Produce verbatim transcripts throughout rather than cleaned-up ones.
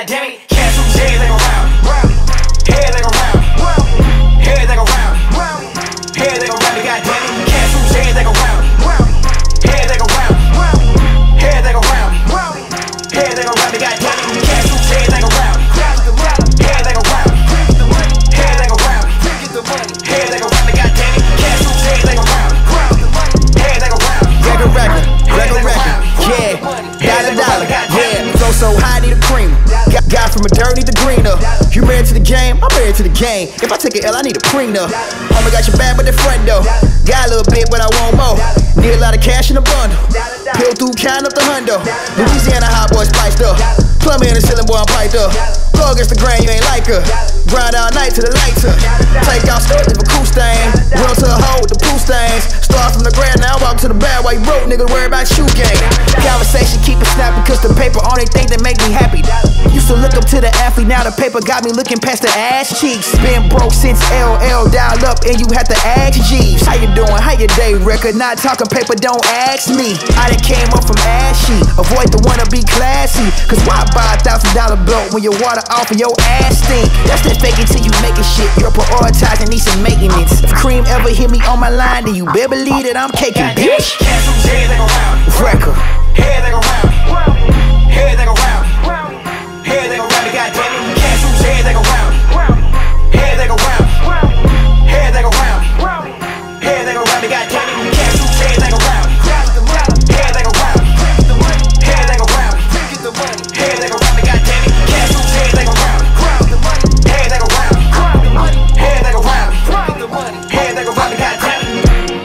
God damn it, cash whose head they go round, head they go round, head they go round, head they go round. God damn it, cash whose head they go round, head they go round, head they go round, head they go round. God damn it, cash whose head they go round, head they go round, head they go round, head they go round. God damn it, cash whose head they go round, head they go round. Wregular, Wregular, yeah, dollar dollar, yeah. Flow so high, need a creamer. Got, got from a dirty to greener. You married to the game, I'm married to the game. If I take an L, I need a prenup. Homie got your bad, but the front though. Got a little bit, but I want more. Need a lot of cash in a bundle. Pill through, count up the hundo. Louisiana hot boy spiced up. Plumber in the ceiling, boy, I'm piped up. Go against the grain, you ain't like her. Grind all night till the lights up. Take out stuff, leave a cool stain. Run to a hole with the poo stains. Start from the ground, now walk to the bag. While you broke, nigga, worry about shoe game. Conversation keep it snappy, cause the paper only thing that make me happy. Used to look up to the athlete, now the paper got me looking past the ass cheeks. Been broke since L L, dial up and you had to ask Jeeves. How you doing? How your day record? Not talking paper, don't ask me. I done came up from ashy. Avoid the wanna be classy. Cause why buy a thousand dollar belt when your water off and your ass stink? That's that fake it till you make it shit. You're prioritizing, need some maintenance. If cream ever hit me on my line, then you better believe that I'm caking, bitch. Cash whose head they go round, Wregular, head they go round, head they go round, head they go round. God damn it, cash whose head they go round, head they go round, head they go round, head they go round. God damn it, cash whose head they go round, head they go round, head they go round, head they go round. God damn it, cash whose head they go round, head they go round, head they go round, head they go round. God damn it.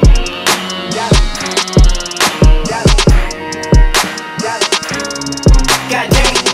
God damn it.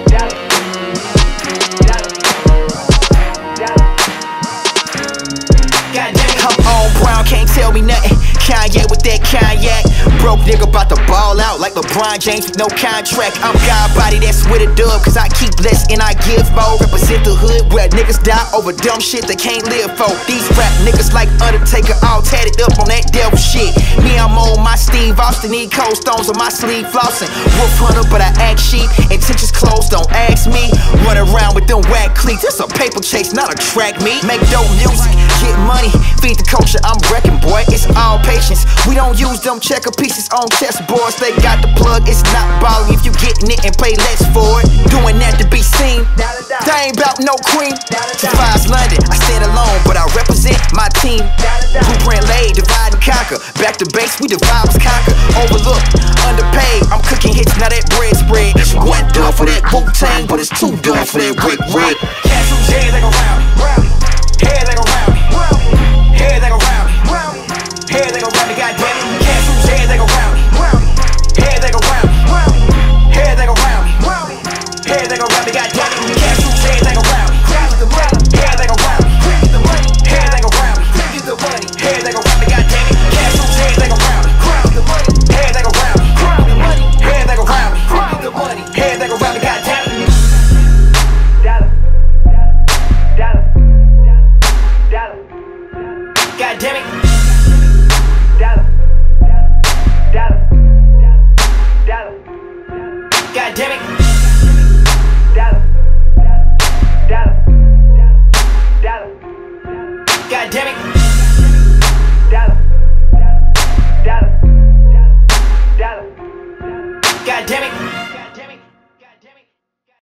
God damn it. come on, Brown, can't tell me nothing. Kanye with that cognac. Broke nigga bout to ball out like LeBron James with no contract. I'm God body, that's with a dub, cause I keep less and I give more. Represent the hood where niggas die over dumb shit they can't live for. These rap niggas like Undertaker all tatted up on that devil shit. Me, I'm on my Steve Austin, need cold stones on my sleeve flossing. Wolf hunter, but I act sheep. Intentions closed, don't ask me. Run around with them whack cleats, it's a paper chase, not a track meet. Make dope music, get money, feed the culture, I'm wrecking, boy. It's all patience. We don't use them checker pieces on chessboards. They got the plug, it's not ballin' if you getting it and pay less for it. Doing that to be seen, they ain't bout no cream. Defies London, I stand alone, but I represent my team. Blueprint laid, divide and conquer. Back to base, we divide was conquer. Overlooked, underpaid, I'm cooking hits, now that bread spread. It's one done for that Wu-Tang, but it's two done for that Rick Rick. Cash whose head they go round, head they go round, head they go round, head they go round. God damn it, cash whose head they go round, head they go round, head they go round, head they go round. God damn it, cash whose head they go round, head they go round, head they go round, head they go round. God damn it, cash whose head they go round, head they go round, head they go round, head they go round. God damn it. God damn it. God damn it. God damn it. God damn it.